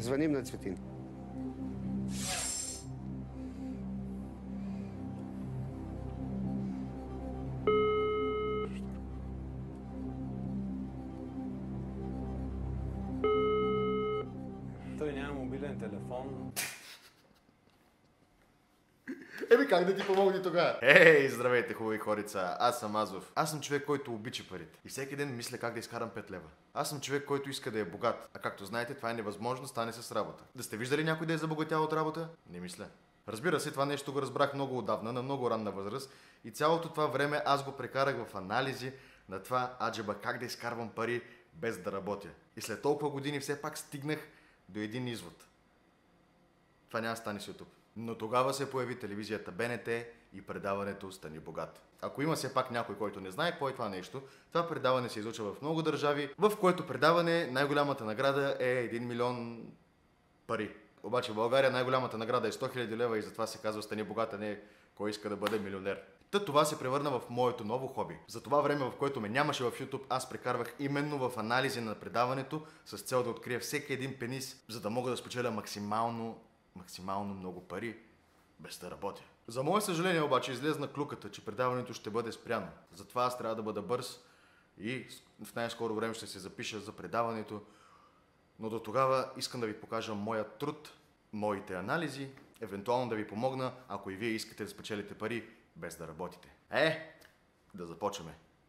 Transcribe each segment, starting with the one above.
Звъним на Цветин. Той няма мобилен телефон. Еми как да ти помогне тогава? Ей, здравейте, хубави хорица. Аз съм Азов. Аз съм човек, който обича парите. И всеки ден мисля как да изкарам 5 лева. Аз съм човек, който иска да е богат. А както знаете, това е невъзможно, стане с работа. Да сте виждали някой да е забогатял от работа? Не мисля. Разбира се, това нещо го разбрах много отдавна, на много ранна възраст. И цялото това време аз го прекарах в анализи на това аджеба как да изкарвам пари без да работя. И след толкова години все пак стигнах до един извод. Това няма да стане с YouTube. Но тогава се появи телевизията БНТ и предаването "Стани богат". Ако има все пак някой, който не знае какво е това нещо, това предаване се излъчва в много държави, в което предаване най-голямата награда е 1 милион пари. Обаче в България най-голямата награда е 100 000 лева и затова се казва "Стани богат", а не "Кой иска да бъде милионер". Та това се превърна в моето ново хоби. За това време, в което ме нямаше в YouTube, аз прекарвах именно в анализи на предаването с цел да открия всеки един пенис, за да мога да спечеля максимално много пари, без да работя. За мое съжаление обаче излезна клюката, че предаването ще бъде спряно. Затова аз трябва да бъда бърз и в най-скоро време ще се запиша за предаването. Но до тогава искам да ви покажа моя труд, моите анализи, евентуално да ви помогна, ако и вие искате да спечелите пари без да работите. Да започваме.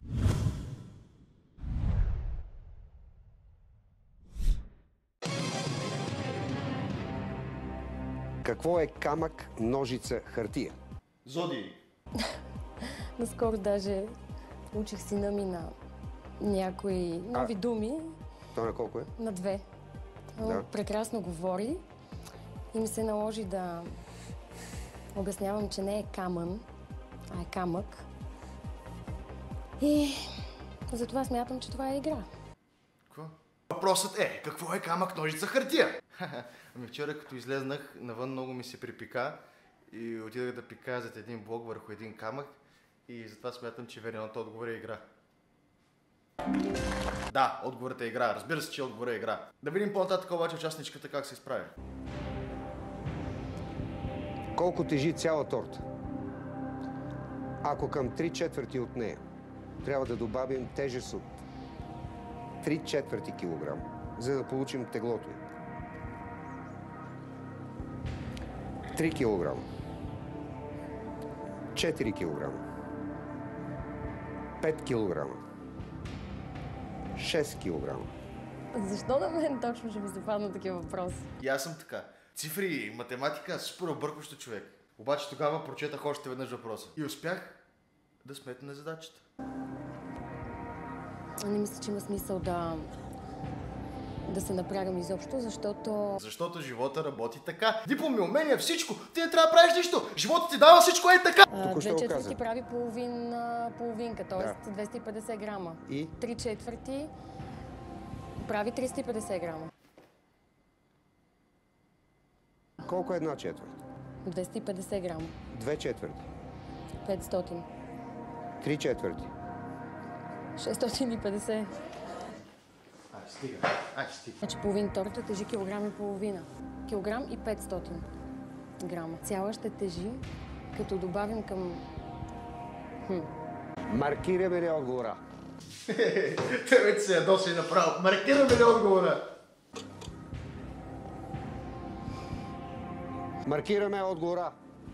Какво е камък, ножица, хартия? Зодии. Наскоро даже учих сина ми на някои нови думи. То на колко е? На 2. Да. Прекрасно говори и ми се наложи да обяснявам, че не е камън, а е камък. И затова смятам, че това е игра. Какво? Въпросът е, какво е камък, ножица, хартия? Ами вчера, като излезнах, навън много ми се припика и отидах да пикая зад един блок върху един камък и затова смятам, че верният отговор е игра. Да, отговорът е игра. Разбира се, че отговорът е игра. Да видим по-нататък обаче участничката как се изправя. Колко тежи цяла торта? Ако към 3/4 от нея трябва да добавим тежест от 3/4 килограм, за да получим теглото й. 3 килограма. 4 килограма. 5 килограма. 6 килограма. Защо на мен точно ще ми се паднат такива въпроси? И аз съм така. Цифри, математика, супер объркващо човек. Обаче тогава прочетах още веднъж въпроса. И успях да сметна задачата. Не мисля, че има смисъл да се напрягам изобщо, защото... Защото живота работи така. Дипломи, умения, всичко. Ти не трябва да правиш нищо. Живота ти дава всичко така. Току-що го 2/4 каза. прави половинка, т.е. 250 грама. И? 3/4 прави 350 грама. Колко е 1/4? 250 грама. 2/4. 500. 3/4. 650. Стига. Значи половин торта тежи килограм и половина. Килограм и 500 грама. Цяла ще тежи, като добавим към... Маркираме ли отговора? Те вече се ядоси направо. Маркираме ли отговора? Маркираме отговора.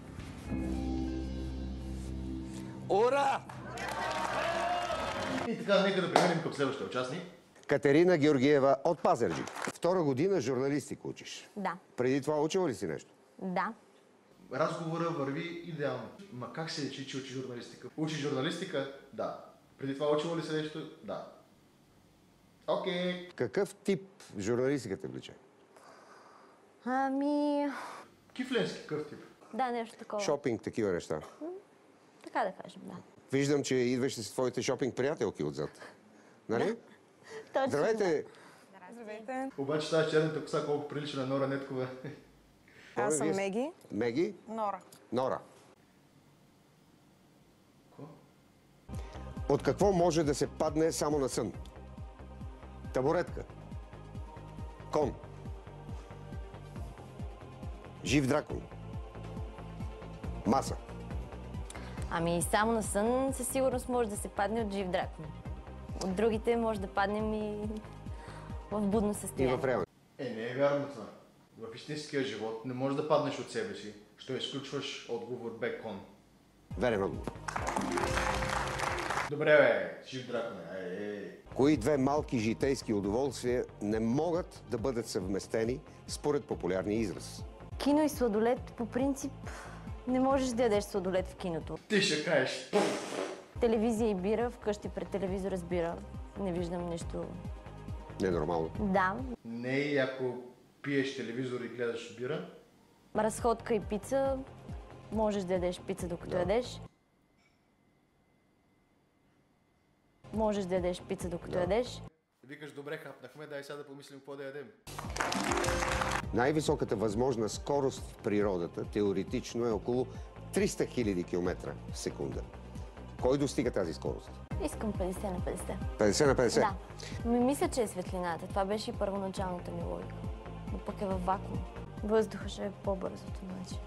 Ура! И така, нека да преминем към следващия участник. Катерина Георгиева от Пазарджик. Втора година журналистика учиш. Да. Преди това учила ли си нещо? Да. Разговора върви идеално. Ма как се лечи, че учи журналистика? Учи журналистика? Да. Преди това учила ли се нещо? Да. Окей. Какъв тип журналистика те влече? Ами... Кифленски къв тип. Да, нещо такова. Шопинг, такива неща. Така да кажем, да. Виждам, че идваш с твоите шопинг приятелки отзад. Нали? Точно, Здравейте! Здравейте, Обаче тази черната коса колко прилича на Нора Неткова. аз съм Вие- Меги. Меги? Нора. Нора. Какво? От какво може да се падне само на сън? Табуретка. Кон. Жив дракон. Маса. Ами само на сън със сигурност може да се падне от жив дракон. От другите може да паднем и в будно И състояние. в реално. Не е вярно това. В истинския живот не можеш да паднеш от себе си, що изключваш отговор бекон. Верен отговор. Добре, бе, жив дракон. Кои две малки житейски удоволствия не могат да бъдат съвместени според популярния израз? Кино и сладолет по принцип не можеш да ядеш сладолет в киното. Ти ще кажеш. Телевизия и бира, вкъщи пред телевизора с бира. Не виждам нищо. Ненормално. Да, Не и ако пиеш телевизор и гледаш бира. разходка и пица. Можеш да ядеш пица докато ядеш. Можеш да ядеш пица докато ядеш. Викаш, добре, хапнахме, дай сега да помислим какво да ядем. Най-високата възможна скорост в природата теоретично е около 300 000 км в секунда. Кой достига тази скорост? Искам 50 на 50. 50 на 50? Да. Мисля, че е светлината. Това беше и първоначалната ми логика. Но пък е във вакуум. Въздуха ще е по-бързото, значи.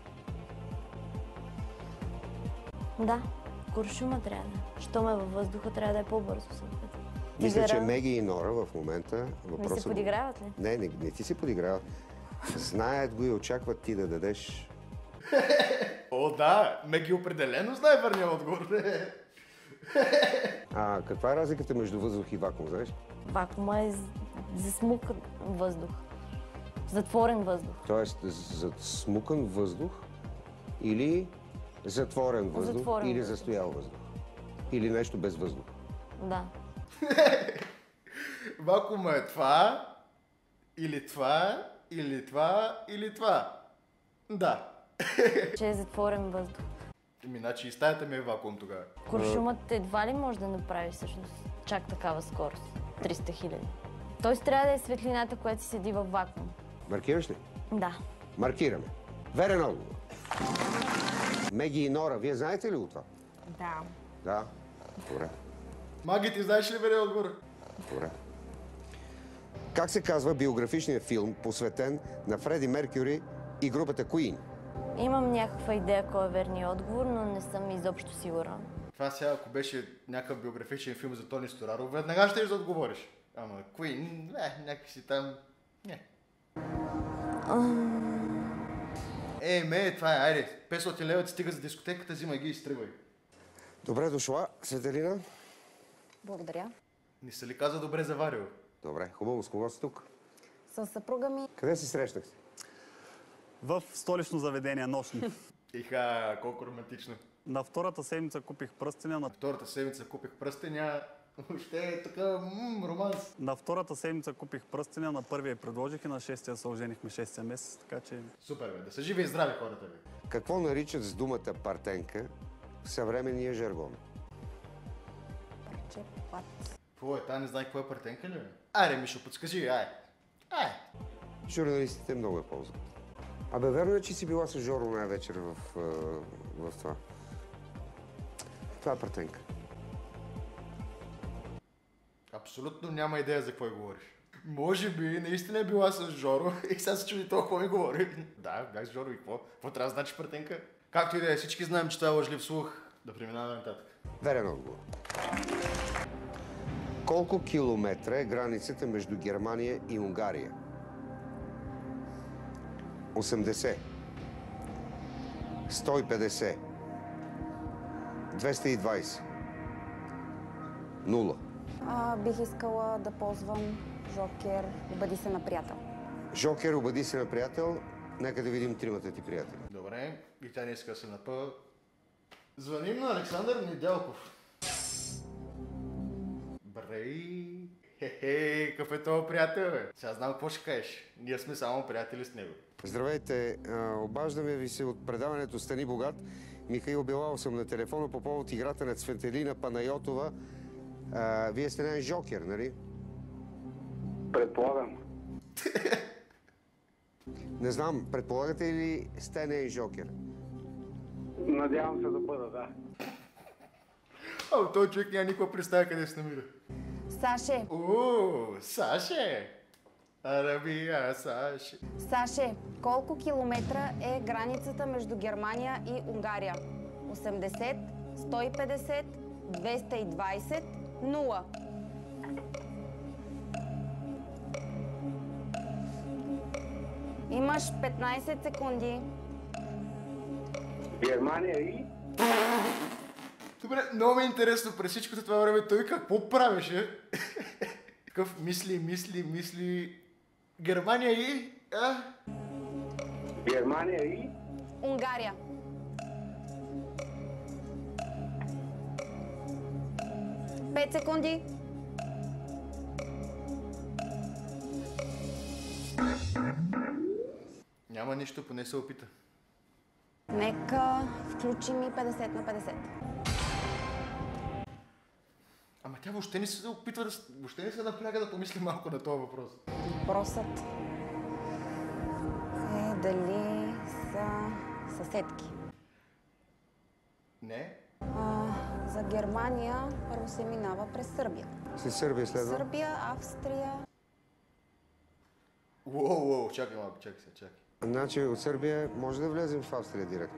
Да, куршума трябва да е. Щом е във въздуха, трябва да е по-бързо съответно. Мисля, че Тигъра- Меги и Нора в момента... Ми се подиграват ли? Не ти се подиграват. Знаят го и очакват ти да дадеш... О, да, Меги определено знае верния отговор. А каква е разликата между въздух и вакуум, знаеш? Вакуума е засмукан въздух. Затворен въздух. Тоест, смукан въздух или затворен въздух, Затворен или въздух. застоял въздух. Или нещо без въздух. Да. Вакуума е това, или това, или това, или това. Да. Че е затворен въздух. Значи и стаята ми е вакуум тогава. Куршумът едва ли може да направи всъщност чак такава скорост. 300 хиляди. Тоест трябва да е светлината, която си седи във вакуум. Маркираш ли? Да. Маркираме. Верен отговор. Меги и Нора, вие знаете ли го това? Да. Да. Добре. Маги, ти знаеш ли верния отговор? Добре. Как се казва биографичният филм, посветен на Фреди Меркюри и групата Queen? Имам някаква идея кой е верният отговор, но не съм изобщо сигурна. Това сега, ако беше някакъв биографичен филм за Тони Стораро, веднага ще да отговориш. Ама Queen, някакси там... Не. Това е, айде, 500 лева ти стига за дискотеката, взимай ги и изтръгвай. Добре дошла, Светелина. Благодаря. Не се ли каза добре заварил? Добре, хубаво, с кого си тук? С съпруга ми Къде се срещнахте? В столично заведение нощно. Иха, колко романтично. На втората седмица купих пръстеня, Втората седмица купих пръстеня. Въобще е така, романс. на втората седмица купих пръстеня, на първия предложих и на шестия се оженихме 6-я месец, така че... Супер, бе, да са живи и здрави хората, бе. Какво наричат с думата партенка в съвременния жаргон? парче плат. Какво е, та не знае какво е партенка ли, бе? Айде, Мишо, подскажи, ай. Журналистите много я ползват. Абе, верно е, че си била с Жоро най-вечер в това. Това е партенка. Абсолютно няма идея за какво говориш. Може би наистина е била с Жоро и сега се чуди толкова ми говори. Да, бях с Жоро и какво? Какво трябва да значи партенка? Както и да е, всички знаем, че това е лъжлив слух. Да преминаваме нататък. Верен отговор. Колко километра е границата между Германия и Унгария? 80. 150. 220. 0. Бих искала да ползвам Жокер "Обади се на приятел". Жокер, обади се на приятел. Нека да видим тримата ти приятели. Добре, и тя не иска да се напъва. Звъним на Александър Неделков. Брей. Хе-хе, какъв е този приятел, бе? Сега знам какво ще кажеш. Ние сме само приятели с него. Здравейте, обаждаме ви се от предаването "Стани богат". Михаил Белал съм на телефона по повод играта на Цветелина Панайотова. Вие сте нейн Жокер, нали? Предполагам. Не знам, предполагате ли сте нейн Жокер? Надявам се да бъда, да. Този човек няма никаква представа къде се намира. Саше, Саше! Арабия, Саши. Саше, колко километра е границата между Германия и Унгария? 80, 150, 220, 0. Имаш 15 секунди. Германия и? Добре, много ми е интересно през всичкото това време той какво правеше. Такъв мисли. Германия и... Германия и? Унгария. Пет секунди. Няма нищо, поне се опита. Нека включим и 50 на 50. Ама тя въобще не се опитва въобще не се напряга да помисли малко на този въпрос. Въпросът е дали са съседки. Не. За Германия първо се минава през Сърбия. След Сърбия следва? Сърбия, Австрия. Уоу, чакай малко, чакай. Значи от Сърбия може да влезем в Австрия директно.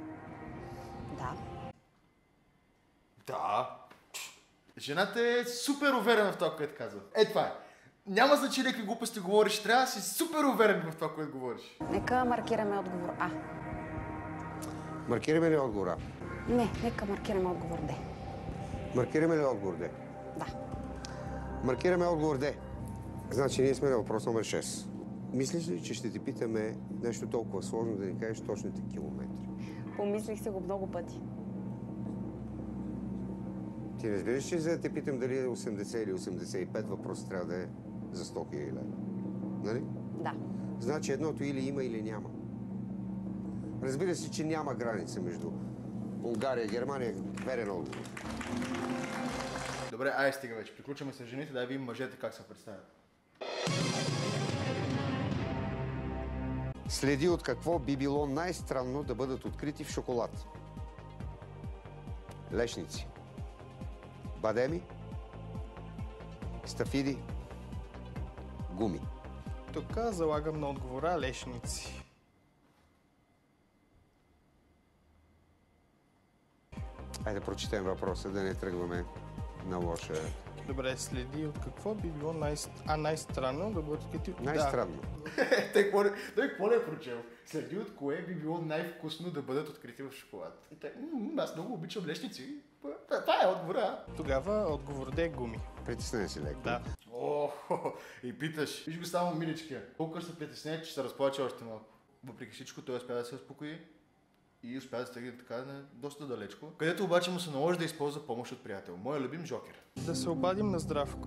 Да. Жената е супер уверена в това, което казва. Това е. Няма значение какви глупости говориш, трябва да си супер уверен в това, което говориш. Нека маркираме отговор А. Маркираме ли отговор А? Не, нека маркираме отговор Д. Маркираме ли отговор Д? Да. Маркираме отговор Д. Значи ние сме на въпрос номер 6. Мислиш ли, че ще ти питаме нещо толкова сложно да ни кажеш точните километри? Помислих се го много пъти. Ти разбираш, че за да те питам дали е 80 или 85, въпросът трябва да е за 100 000 лева. Нали? Да. Значи едното или има, или няма. Разбира се, че няма граница между Унгария и Германия. Верен отговор. Добре, стига вече. Приключваме с жените, да видим мъжете как се представят. Следи от какво би било най-странно да бъдат открити в шоколад. Лешници. Бадеми. Стафиди. Гуми. Тук залагам на отговора лешници. Айде да прочетем въпроса, да не тръгваме на лоша. Добре, следи от какво би било най-странно да бъдат открити... Най-странно. Той какво не е прочел? Следи от кое би било най-вкусно да бъдат открити в шоколад. Аз много обичам лешници. Това е отговора. Тогава отговор Д е гуми. Притеснен си леко. Да. И питаш. Виж го само миличкия. Колко се притеснява, че се разплаче още малко. Въпреки всичко, той успя да се успокои и успя да стигне така доста далечко. Където обаче му се наложи да използва помощ от приятел. Моя любим Жокер. Да се обадим на Здравко.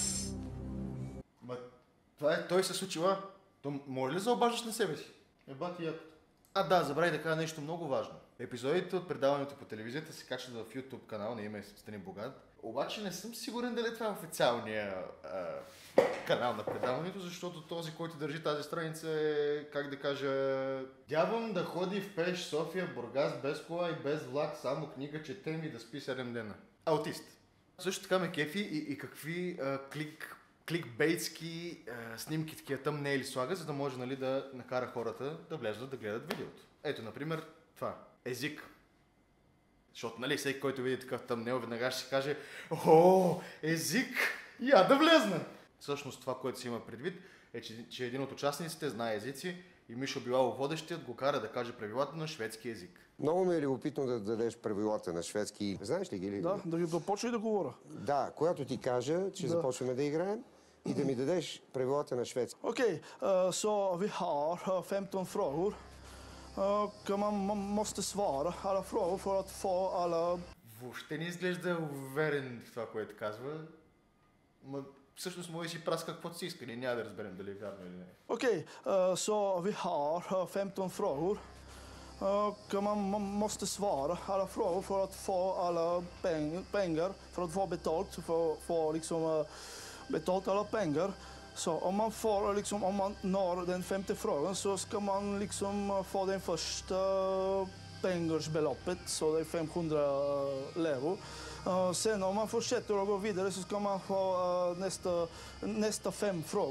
Той се случила. То може ли да обаждаш на себе си? Бати ятото. Да, забравих да кажа нещо много важно. Епизодите от предаването по телевизията се качват в YouTube канал на име Стани богат. Обаче не съм сигурен дали това е официалния канал на предаването, защото този, който държи тази страница е, как да кажа, дявам да ходи в Пеш, София, Бургас без кола и без влак, само книга четем и да спи 7 дена. Аутист. Също така ме кефи и какви кликбейтски снимки, такива тъмнейли слага, за да може, нали, да накара хората да влязат да гледат видеото. Ето, например, това. Език. Защото, нали, всеки, който види такъв тъмнел, веднага ще си каже: "О, език! Я да влезна!" Всъщност това, което си има предвид, е, че един от участниците знае езици и Мишо Билалов, водещият, го кара да каже правилата на шведски език. Много ми е любопитно да дадеш правилата на шведски. Знаеш ли ги ли? Да, да започна и да говоря. Да, когато ти кажа, че започваме да играем и да ми дадеш правилата на шведски. Окей, så vi har 15 frågor. Man måste svara alla frågor för att få alla... Въобще не изглежда уверен в това, което казва. Всъщност може да си праска каквото си иска, няма да разберем дали е вярно или не. Okej, så vi har 15 frågor. Man måste svara alla frågor för att få alla pengar, för att få betalt, för att få liksom betalt alla pengar. Så om man når den femte frågan så ska man liksom få den första pengarsbeloppet, så det är 500 levor. Sen om man fortsätter att gå vidare så ska man få nästa 5 frågor.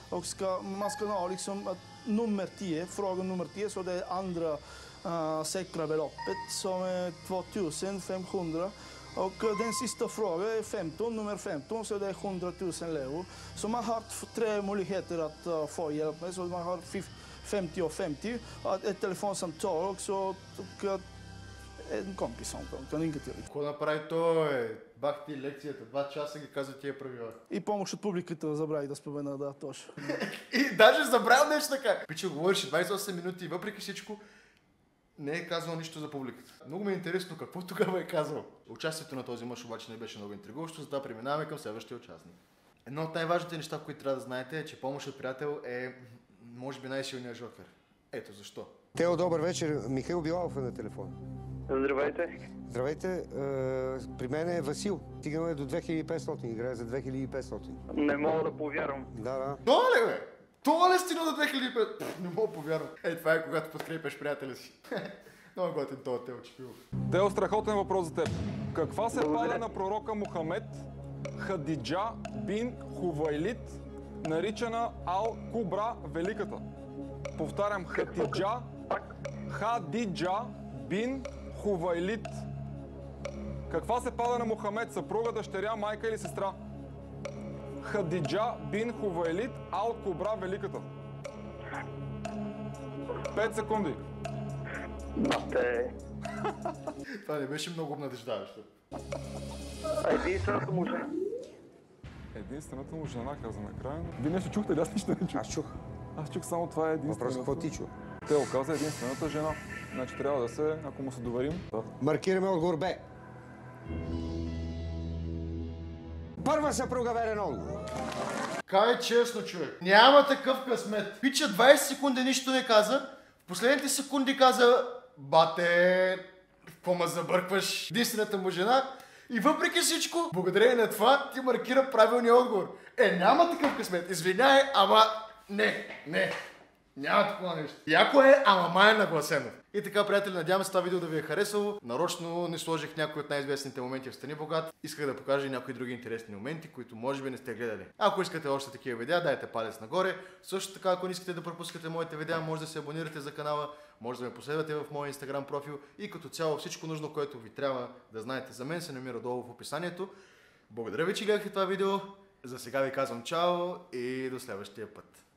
Och man ska ha liksom att nummer 10, fråga nummer 10, så det är andra säkra beloppet som är 2500. Och den sista frågan är 15, nummer 15, så det är 100 000 leo. Så man har 3 möjligheter att få hjälp med, så man har 50 och 50, ett telefonsamtal också, och en компис самtal, никак ти. Какво направи той? Бах ти лекцията, 2 часа ги каза тия правила. И помощ от публиката забрави да спомена, да, точно. И даже забравя нещо така. Пича, говореше 28 минути и въпреки всичко не е казал нищо за публиката. Много ми е интересно какво тогава е казал. Участието на този мъж обаче не беше много интригуващо, затова преминаваме към следващия участник. Едно от най-важните неща, които трябва да знаете, е, че помощ от приятел е, може би, най-силният жокер. Ето защо. Тео, добър вечер. Михаил Билалов е на телефон. Здравейте. Здравейте. При мен е Васил. Стигаме до 2500. Играе за 2500. Не мога да повярвам. Да. Това ли, бе? Това ли стигна до 2500? Не мога да повярвам. Това е когато подкрепяш приятеля си. Много готин това Тео Чепилов. Тео, страхотен въпрос за теб. Каква се пада на пророка Мухамед Хадиджа бин Хувайлид, наричана Ал-Кубра Великата? Повтарям, Хадиджа бин Хувайлид. Каква се пада на Мухамед? Съпруга, дъщеря, майка или сестра? Хадиджа бин Хувайлид, Ал-Кубра Великата. 5 секунди. Това не беше много обнадеждаващо. Единствената му жена. Единствената му жена, каза накрая. Вие нещо чухте ли? Аз нищо не чух. Аз чух. Аз чух само това е единствената. Въпрос какво ти чу? Тео каза единствената жена. Значи трябва да се, ако му се доверим. Да. Маркираме отговор Б. Първа съпруга, верен отговор. Кай честно, човек. Няма такъв късмет. Пича 20 секунди нищо не каза. В последните секунди каза: бате, какво ме забъркваш? Единствената му жена. И въпреки всичко, благодарение на това, ти маркира правилния отговор. Няма такъв късмет. Извиняй, ама не. Няма такова нещо. Яко е, ама май е нагласено. И така, приятели, надявам се това видео да ви е харесало. Нарочно не сложих някои от най-известните моменти в Стани богат. Исках да покажа и някои други интересни моменти, които може би не сте гледали. Ако искате още такива видеа, дайте палец нагоре. Също така, ако не искате да пропускате моите видеа, може да се абонирате за канала, може да ме последвате в моя Instagram профил и като цяло всичко нужно, което ви трябва да знаете за мен, се намира долу в описанието. Благодаря ви, че гледахте това видео. За сега ви казвам чао и до следващия път.